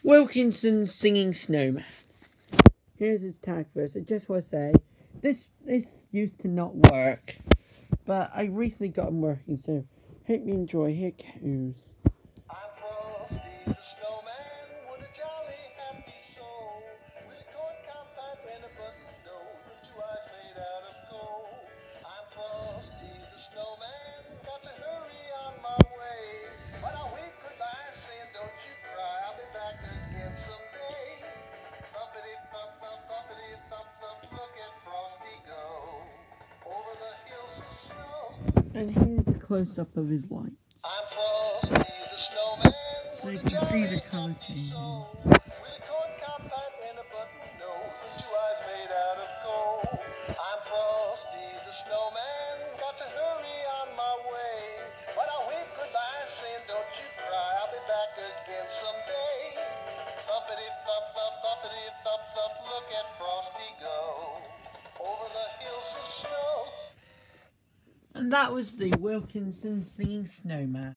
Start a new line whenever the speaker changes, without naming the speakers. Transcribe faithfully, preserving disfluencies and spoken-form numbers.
Wilkinson singing Snowman. Here's his tag verse. I just want to say, this this used to not work, but I recently got him working, so hope you enjoy. Here goes.
I'm Frosty the Snowman with a jolly happy soul, with a coat compact and a button nose and two eyes made out of gold. I'm Frosty the Snowman, got to hurry on my way, but I wave goodbye saying don't you cry, I'll be back again someday. Thumpity thump thump thumpity thump thump, look at Frosty go over the hills of snow.
And here's a close-up of his lights.
I'm Frosty the Snowman,
So you can see the colour changing.
with a coat compact and a button nose and two eyes made out of gold. I'm Frosty the Snowman, got to hurry on my way, but I wave goodbye saying don't you cry, I'll be back again someday. Thumpity thump thump thumpity thump thump, look at Frosty go over the hills of snow.
And that was the Wilkinson singing Snowman.